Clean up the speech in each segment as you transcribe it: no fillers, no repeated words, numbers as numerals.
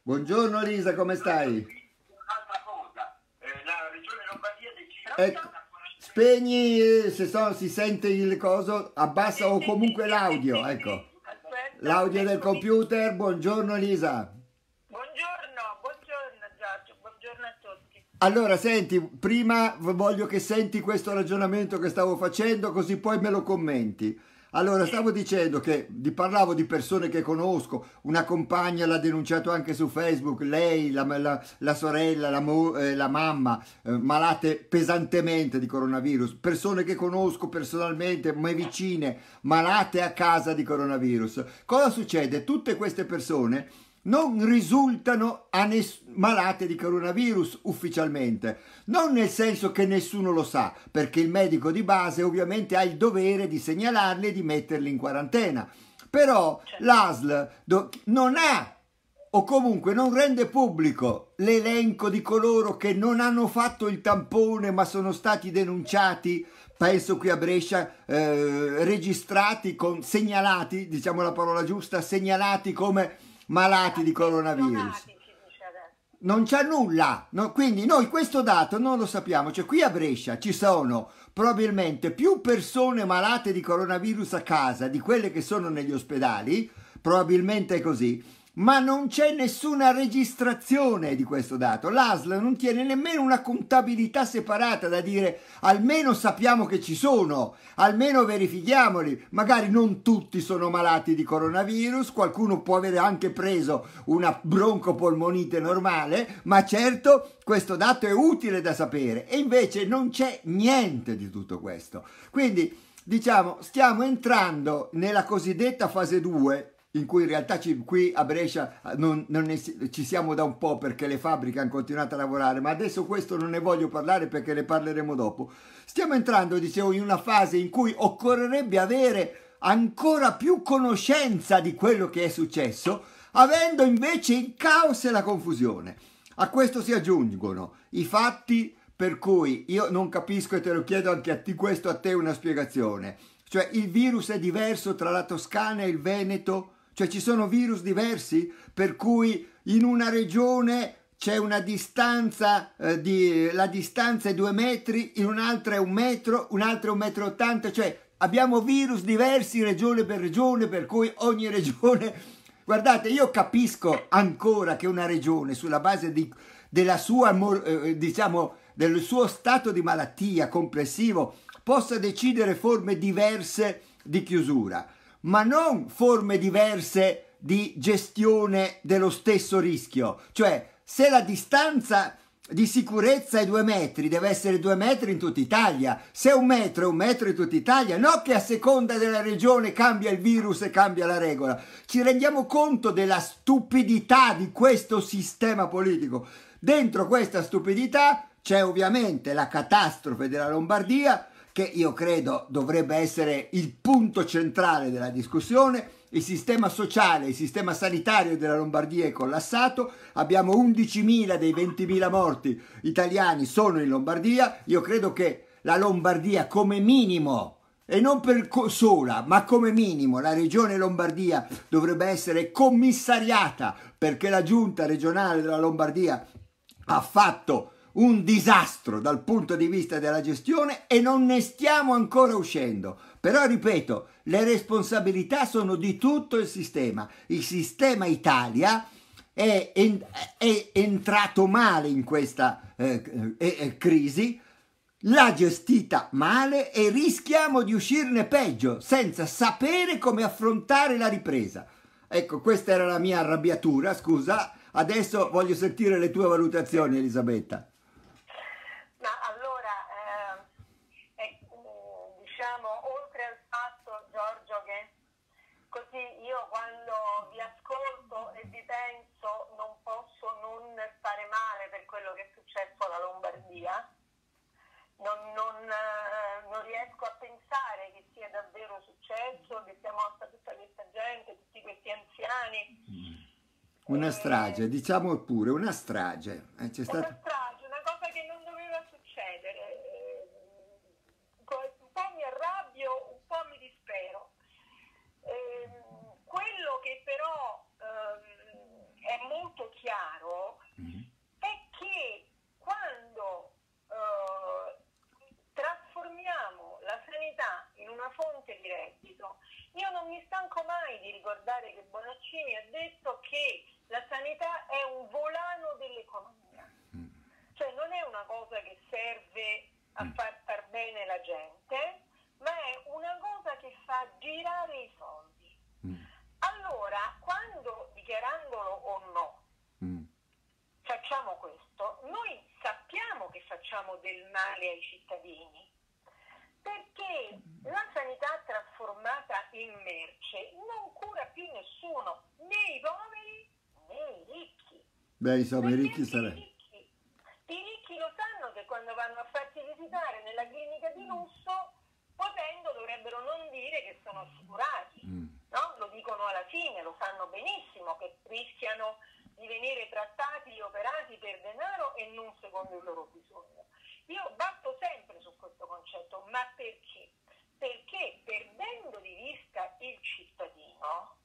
Buongiorno Lisa, come stai? Un'altra cosa, la regione Lombardia decide Ecco, spegni si sente il coso, abbassa o comunque l'audio, ecco. Aspetta, L'audio del eccomi. computer, buongiorno Lisa. Buongiorno Giorgio, buongiorno a tutti. Allora, senti, prima voglio che senti questo ragionamento che stavo facendo, così poi me lo commenti. Allora, stavo dicendo che parlavo di persone che conosco, una compagna l'ha denunciato anche su Facebook, lei, la sorella, la mamma, malate pesantemente di coronavirus, persone che conosco personalmente, me vicine, malate a casa di coronavirus. Cosa succede? Tutte queste persone non risultano malate di coronavirus ufficialmente, non nel senso che nessuno lo sa, perché il medico di base ovviamente ha il dovere di segnalarli e di metterli in quarantena, però l'ASL non ha o comunque non rende pubblico l'elenco di coloro che non hanno fatto il tampone ma sono stati denunciati, penso qui a Brescia, registrati, segnalati, diciamo la parola giusta, segnalati come malati di coronavirus. Non c'è nulla, no? Quindi noi questo dato non lo sappiamo, cioè qui a Brescia ci sono probabilmente più persone malate di coronavirus a casa di quelle che sono negli ospedali, probabilmente è così, ma non c'è nessuna registrazione di questo dato. L'ASL non tiene nemmeno una contabilità separata da dire almeno sappiamo che ci sono, almeno verifichiamoli. Magari non tutti sono malati di coronavirus, qualcuno può avere anche preso una broncopolmonite normale, ma certo questo dato è utile da sapere e invece non c'è niente di tutto questo. Quindi diciamo stiamo entrando nella cosiddetta fase 2, in cui in realtà qui a Brescia ci siamo da un po' perché le fabbriche hanno continuato a lavorare, ma adesso questo non ne voglio parlare perché ne parleremo dopo. Stiamo entrando, dicevo, in una fase in cui occorrerebbe avere ancora più conoscenza di quello che è successo, avendo invece il caos e la confusione. A questo si aggiungono i fatti per cui io non capisco, e te lo chiedo anche a te, questo a te una spiegazione. Cioè il virus è diverso tra la Toscana e il Veneto? Cioè ci sono virus diversi per cui in una regione c'è una distanza, la distanza è 2 metri, in un'altra è 1 metro, un'altra è 1,80 m, cioè abbiamo virus diversi regione, per cui ogni regione... Guardate, io capisco ancora che una regione sulla base della sua, diciamo, del suo stato di malattia complessivo possa decidere forme diverse di chiusura, ma non forme diverse di gestione dello stesso rischio. Cioè, se la distanza di sicurezza è 2 metri, deve essere 2 metri in tutta Italia. Se è 1 metro, è 1 metro in tutta Italia. No che a seconda della regione cambia il virus e cambia la regola. Ci rendiamo conto della stupidità di questo sistema politico. Dentro questa stupidità c'è ovviamente la catastrofe della Lombardia, che io credo dovrebbe essere il punto centrale della discussione. Il sistema sociale, il sistema sanitario della Lombardia è collassato, abbiamo 11.000 dei 20.000 morti italiani sono in Lombardia. Io credo che la Lombardia come minimo, e non per sola, ma come minimo, la regione Lombardia dovrebbe essere commissariata, perché la giunta regionale della Lombardia ha fatto un disastro dal punto di vista della gestione e non ne stiamo ancora uscendo. Però ripeto, le responsabilità sono di tutto il sistema. Il sistema Italia è entrato male in questa crisi, l'ha gestita male e rischiamo di uscirne peggio, senza sapere come affrontare la ripresa. Ecco, questa era la mia arrabbiatura, scusa. Adesso voglio sentire le tue valutazioni, Elisabetta. Ma allora, diciamo, oltre al fatto, Giorgio, che così io quando vi ascolto e vi penso non posso non stare male per quello che è successo alla Lombardia, non riesco a pensare che sia davvero successo, che sia morta tutta questa gente, tutti questi anziani. Una strage, diciamo pure, una strage. C'è stata... Una strage, una cosa che non doveva succedere. Un po' mi arrabbio, un po' mi dispero. Quello che però è molto chiaro detto che la sanità è un volano dell'economia, cioè non è una cosa che serve a far star bene la gente, ma è una cosa che fa girare i soldi. Allora, quando, dichiarandolo o no, facciamo questo, noi sappiamo che facciamo del male ai cittadini, perché la sanità trasformata in merce non cura più nessuno, né i poveri né i ricchi. Beh, insomma, i ricchi I sarebbero. ricchi lo sanno che quando vanno a farsi visitare nella clinica di lusso, potendo dovrebbero non dire che sono assicurati, no? Lo dicono alla fine, lo sanno benissimo che rischiano di venire trattati e operati per denaro e non secondo il loro bisogno. Io batto sempre su questo concetto, ma perché? Perché perdendo di vista il cittadino,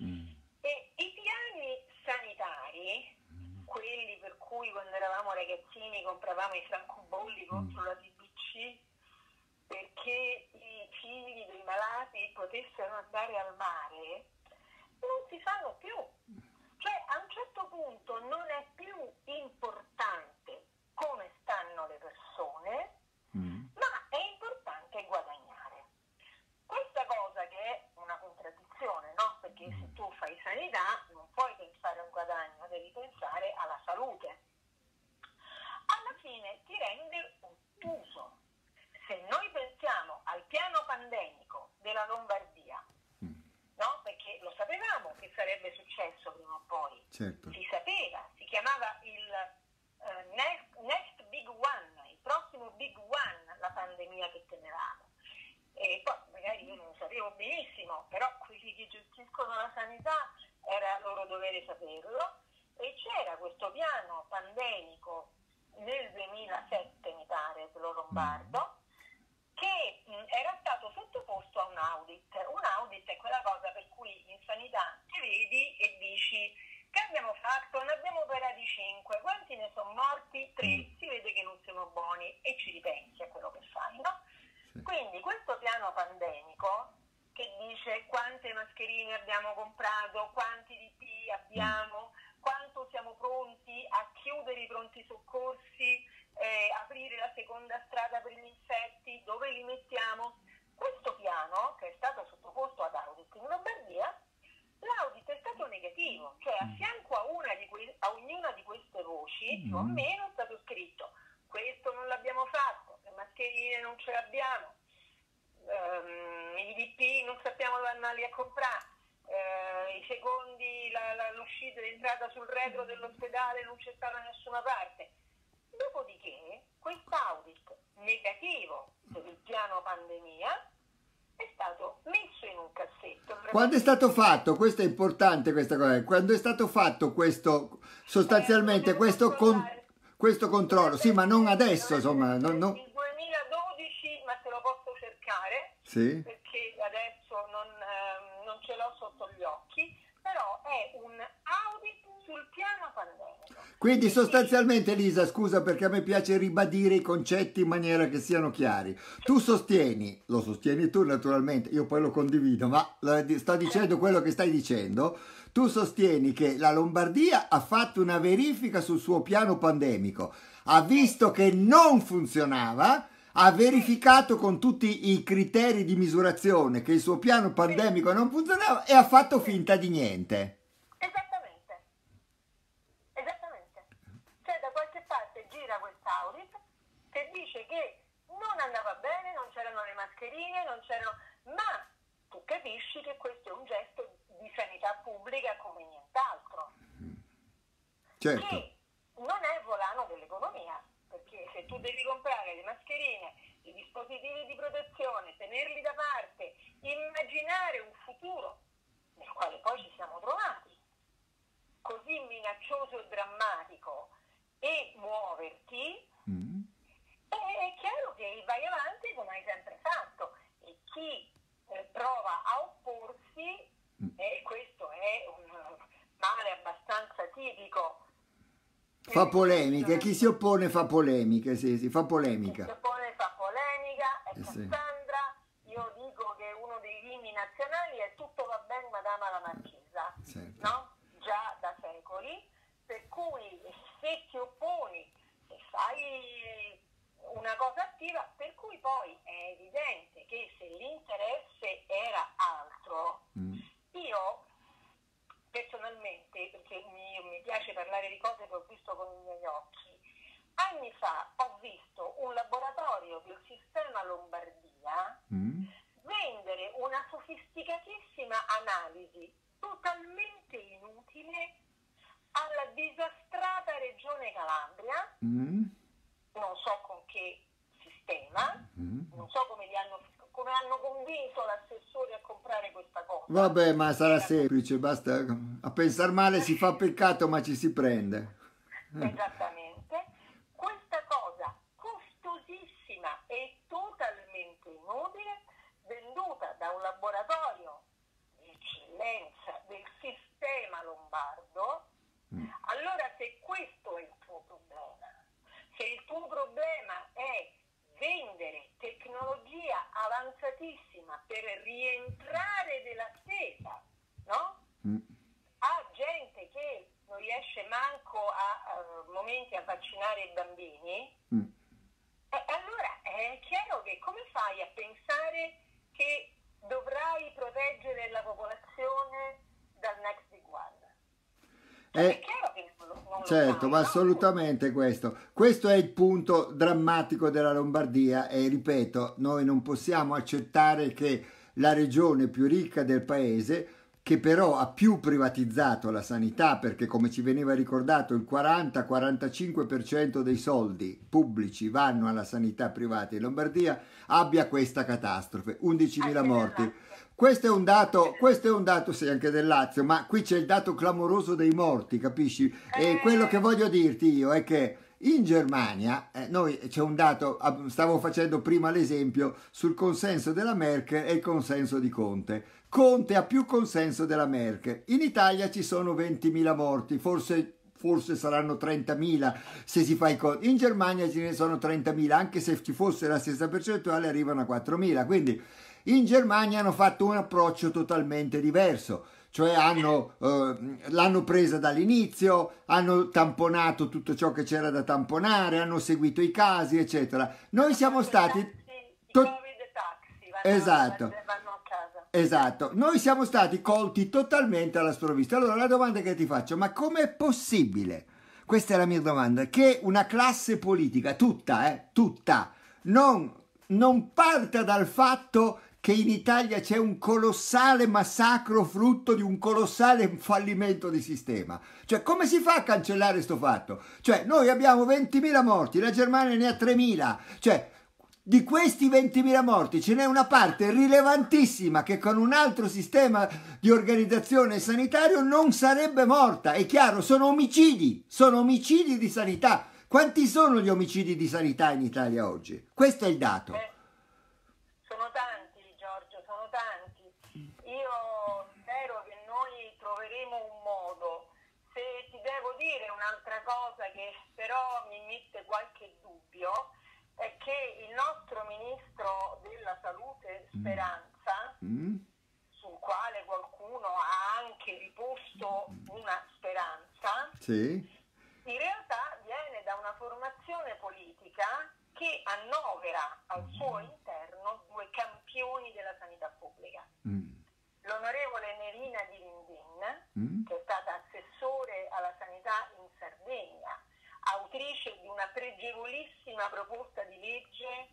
e i piani sanitari, quelli per cui quando eravamo ragazzini compravamo i francobolli contro la TBC, perché i figli dei malati potessero andare al mare, non si fanno più. Cioè a un certo punto non è più importante come stanno le persone, ma è importante guadagnare. Questa cosa che è una contraddizione, no? Perché se tu fai sanità non puoi pensare a un guadagno, devi pensare alla salute. Alla fine ti rende ottuso. Se noi pensiamo al piano pandemico della Lombardia, no? Perché lo sapevamo che sarebbe successo prima o poi, Certo. si sapeva, si chiamava il next big one, il prossimo big one, la pandemia che temevamo. E poi magari io non lo sapevo benissimo, però quelli che gestiscono la sanità era loro dovere saperlo, e c'era questo piano pandemico nel 2007, mi pare, quello lombardo, che era stato sottoposto a un audit. Un audit è quella cosa per cui in sanità ti vedi e dici: che abbiamo fatto? Ne abbiamo operati 5, quanti ne sono morti? 3, si vede che non siamo buoni e ci ripensi a quello che fai, no? Sì. Quindi questo piano pandemico che dice quante mascherine abbiamo comprato, quanti DP abbiamo, quanto siamo pronti a chiudere i pronti soccorsi, aprire la seconda strada per gli infetti, dove li mettiamo? Questo piano, che è stato sottoposto ad audit in Lombardia, l'audit è stato negativo, cioè a fianco a ognuna di queste voci, più o meno, è stato scritto: questo non l'abbiamo fatto, le mascherine non ce le abbiamo, i DP non sappiamo dove andarli a comprare, i secondi, l'uscita e l'entrata sul retro dell'ospedale non c'è stata da nessuna parte. Dopodiché quest'audit negativo per il piano pandemia è stato messo in un cassetto. Quando è stato fatto, questo è importante, questa cosa, quando è stato fatto questo, sostanzialmente questo controllo, sì, ma non adesso, insomma, Il 2012, ma te lo posso cercare, sì, perché adesso non ce l'ho sotto gli occhi, però è un audit sul piano pandemico. quindi sostanzialmente, Elisa, scusa perché a me piace ribadire i concetti in maniera che siano chiari. Tu sostieni, lo sostieni tu naturalmente, io poi lo condivido, ma sto dicendo quello che stai dicendo. Tu sostieni che la Lombardia ha fatto una verifica sul suo piano pandemico, ha visto che non funzionava, ha verificato con tutti i criteri di misurazione che il suo piano pandemico non funzionava e ha fatto finta di niente. Esattamente. Cioè da qualche parte gira quest'audit che dice che non andava bene, non c'erano le mascherine, non c'erano... ma tu capisci che questo è un gesto di sanità pubblica come nient'altro. Certo. Che non è volano dell'economia, perché se tu devi comprare le mascherine, i dispositivi di protezione, tenerli da parte, immaginare un futuro nel quale poi ci siamo trovati, così minaccioso e drammatico, e muoverti, è chiaro che vai avanti come hai sempre fatto, e chi prova a opporsi, e questo è un male abbastanza tipico. Fa polemiche, chi si oppone fa polemiche, sì, fa polemica. Chi si oppone fa polemica, è sì. Cassandra, io dico che uno dei inni nazionali è tutto va bene madama la marchesa, certo. no? se ti opponi, se fai una cosa attiva, per cui poi è evidente che se l'interesse era altro, io personalmente, perché mi piace parlare di cose che ho visto con i miei occhi, anni fa ho visto un laboratorio del sistema Lombardia vendere una sofisticatissima analisi totalmente inutile alla disastrata regione Calabria, non so con che sistema, non so come hanno convinto l'assessore a comprare questa cosa. Vabbè, ma sarà semplice, basta, a pensare male si fa peccato ma ci si prende. Esattamente. Questa cosa costosissima e totalmente inutile, venduta da un laboratorio di eccellenza del sistema lombardo. Allora, se questo è il tuo problema, se il tuo problema è vendere tecnologia avanzatissima per rientrare della spesa, no? A gente che non riesce manco a momenti a vaccinare i bambini, allora è chiaro che come fai a pensare che dovrai proteggere la popolazione dal next big one? È chiaro che non certo, lo ma fai, assolutamente questo è il punto drammatico della Lombardia e ripeto, noi non possiamo accettare che la regione più ricca del paese, che però ha più privatizzato la sanità, perché come ci veniva ricordato il 40-45% dei soldi pubblici vanno alla sanità privata in Lombardia, abbia questa catastrofe, 11.000 morti. Questo è un dato sì, anche del Lazio, ma qui c'è il dato clamoroso dei morti, capisci? E quello che voglio dirti io è che in Germania, noi c'è un dato, stavo facendo prima l'esempio sul consenso della Merkel e il consenso di Conte. Conte ha più consenso della Merkel. In Italia ci sono 20.000 morti, forse saranno 30.000 se si fa i conti. In Germania ce ne sono 30.000, anche se ci fosse la stessa percentuale arrivano a 4.000. Quindi in Germania hanno fatto un approccio totalmente diverso, cioè l'hanno presa dall'inizio, hanno tamponato tutto ciò che c'era da tamponare, hanno seguito i casi, eccetera. Noi siamo stati... Esatto. Esatto, noi siamo stati colti totalmente alla sprovvista. Allora la domanda che ti faccio, ma com'è possibile, questa è la mia domanda, che una classe politica tutta, non parta dal fatto che in Italia c'è un colossale massacro frutto di un colossale fallimento di sistema? Cioè, come si fa a cancellare questo fatto? Cioè, noi abbiamo 20.000 morti, la Germania ne ha 3.000, cioè... Di questi 20.000 morti ce n'è una parte rilevantissima che con un altro sistema di organizzazione sanitario non sarebbe morta. È chiaro, sono omicidi di sanità. Quanti sono gli omicidi di sanità in Italia oggi? Questo è il dato. Sono tanti, Giorgio, sono tanti. Io spero che noi troveremo un modo. Se ti devo dire un'altra cosa che però mi mette qualche dubbio, è che il nostro ministro della salute Speranza, sul quale qualcuno ha anche riposto una speranza, in realtà viene da una formazione politica che annovera al suo interno due campioni della sanità pubblica. L'onorevole Nerina Di Lindin, che è stata assessore alla sanità in Sardegna, autrice di una pregevolissima proposta di legge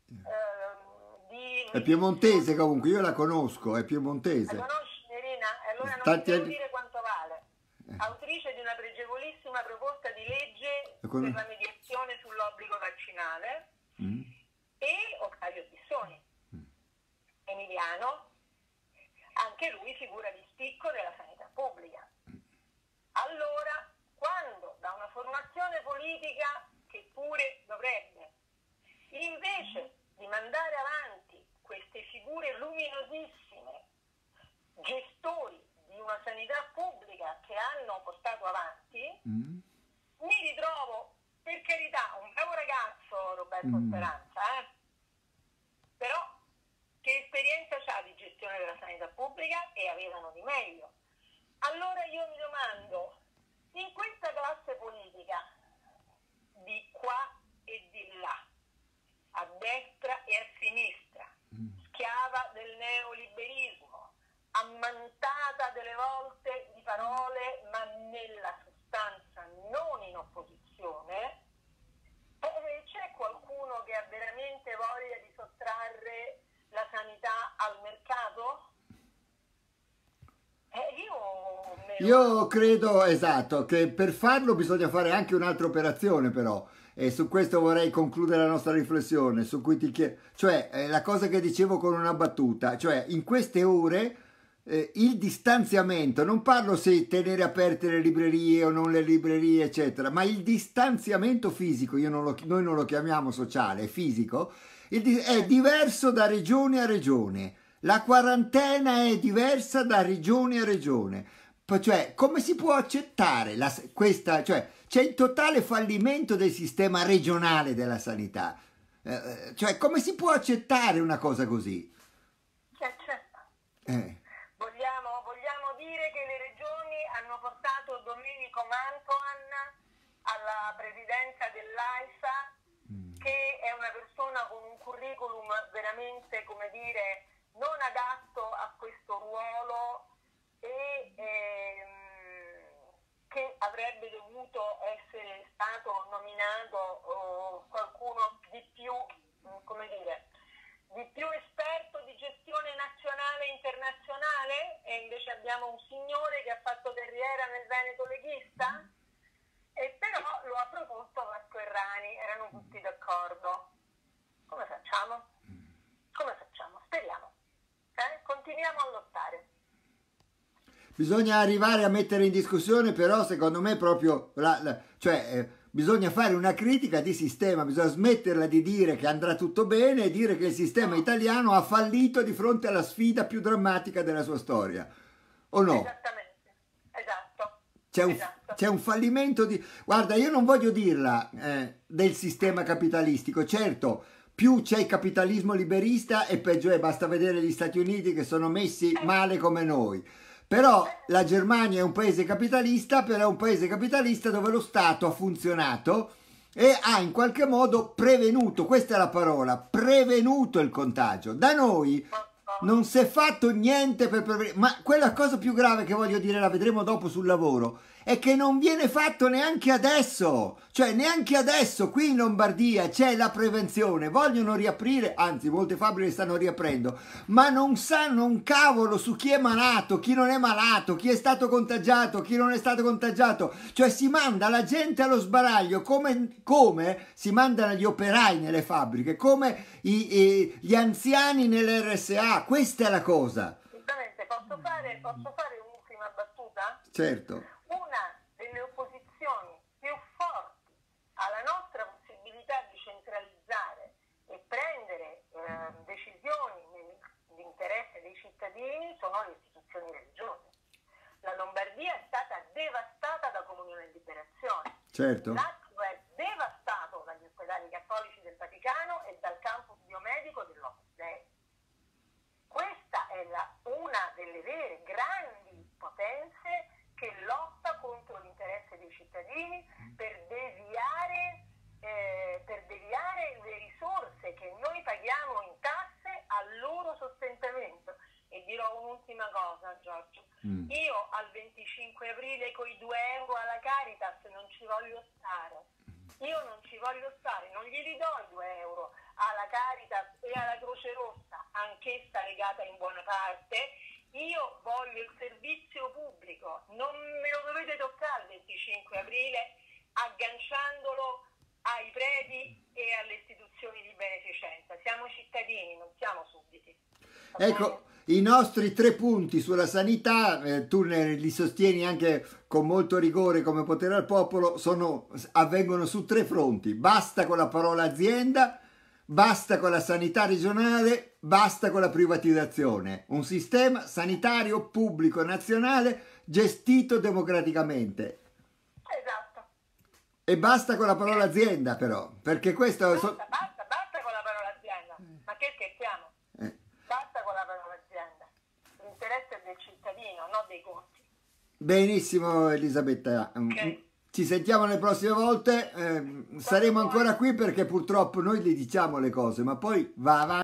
è piemontese comunque, io la conosco, è piemontese. La conosci, Nerina? Allora non ti devo dire quanto vale. Autrice di una pregevolissima proposta di legge per la mediazione sull'obbligo vaccinale, e Octavio Bissoni, emiliano, anche lui figura di spicco della sanità pubblica. Allora, quando da una formazione politica che pure dovrebbe, invece di mandare avanti queste figure luminosissime, gestori di una sanità pubblica che hanno portato avanti, mi ritrovo, per carità, un bravo ragazzo Roberto Speranza, però che esperienza c'ha di gestione della sanità pubblica, e avevano di meglio. Allora io mi domando, in questa classe politica Io credo, esatto, che per farlo bisogna fare anche un'altra operazione però, e su questo vorrei concludere la nostra riflessione, su cui ti chiedo, cioè la cosa che dicevo con una battuta, cioè in queste ore il distanziamento, non parlo se tenere aperte le librerie o non le librerie, eccetera, ma il distanziamento fisico, noi non lo chiamiamo sociale, è fisico, è diverso da regione a regione. La quarantena è diversa da regione a regione. Cioè, come si può accettare questa? Cioè, c'è il totale fallimento del sistema regionale della sanità. Cioè, come si può accettare una cosa così? Vogliamo dire che le regioni hanno portato Domenico Mantoan alla presidenza dell'AIFA, che è una persona con un curriculum veramente, come dire, non adatto a questo ruolo e che avrebbe dovuto essere stato nominato qualcuno di più, come dire, di più esperto di gestione nazionale e internazionale, e invece abbiamo un signore che ha fatto carriera nel Veneto leghista, e però lo ha proposto Vasco Errani, erano tutti d'accordo. Come facciamo? Come facciamo? Speriamo. Continuiamo a lottare. Bisogna arrivare a mettere in discussione, però secondo me proprio, bisogna fare una critica di sistema, bisogna smetterla di dire che andrà tutto bene e dire che il sistema italiano ha fallito di fronte alla sfida più drammatica della sua storia, o no? Esattamente, esatto. C'è un fallimento di... Guarda, io non voglio dirla del sistema capitalistico, certo, più c'è il capitalismo liberista e peggio è, basta vedere gli Stati Uniti che sono messi male come noi. Però la Germania è un paese capitalista, però è un paese capitalista dove lo Stato ha funzionato e ha in qualche modo prevenuto, questa è la parola, prevenuto il contagio. Da noi non si è fatto niente per prevenire, ma quella cosa più grave che voglio dire, la vedremo dopo sul lavoro, è che non viene fatto neanche adesso, cioè neanche adesso qui in Lombardia c'è la prevenzione, vogliono riaprire, anzi molte fabbriche stanno riaprendo, ma non sanno un cavolo su chi è malato, chi non è malato, chi è stato contagiato, chi non è stato contagiato, cioè si manda la gente allo sbaraglio come si mandano gli operai nelle fabbriche, come gli anziani nelle RSA, questa è la cosa. Esattamente, posso fare un'ultima battuta? Certo. Una delle opposizioni più forti alla nostra possibilità di centralizzare e prendere decisioni nell'interesse dei cittadini sono le istituzioni religiose. La Lombardia è stata devastata da Comunione e Liberazione. Certo. Lazio è devastato dagli ospedali cattolici del Vaticano e dal campus biomedico dell'Opus Dei. Questa è una delle vere grandi potenze che lotta contro l'interesse dei cittadini per deviare le risorse che noi paghiamo in tasse al loro sostentamento. E dirò un'ultima cosa, Giorgio. Io al 25 aprile con i 2 euro alla Caritas non ci voglio stare. Io non ci voglio stare, non glieli do i 2 euro alla Caritas e alla Croce Rossa, anch'essa legata in buona parte. Io voglio il servizio pubblico, non me lo dovete toccare il 25 aprile agganciandolo ai preti e alle istituzioni di beneficenza. Siamo cittadini, non siamo sudditi. Ecco, i nostri 3 punti sulla sanità, tu li sostieni anche con molto rigore come potere al popolo, avvengono su 3 fronti. Basta con la parola azienda, basta con la sanità regionale, basta con la privatizzazione. Un sistema sanitario pubblico nazionale gestito democraticamente. Esatto. E basta con la parola azienda però, perché questo... Basta con la parola azienda. Ma che scherziamo? Basta con la parola azienda. L'interesse è del cittadino, non dei conti. Benissimo Elisabetta. Okay. Ci sentiamo le prossime volte, saremo ancora qui perché purtroppo noi le diciamo le cose, ma poi va avanti.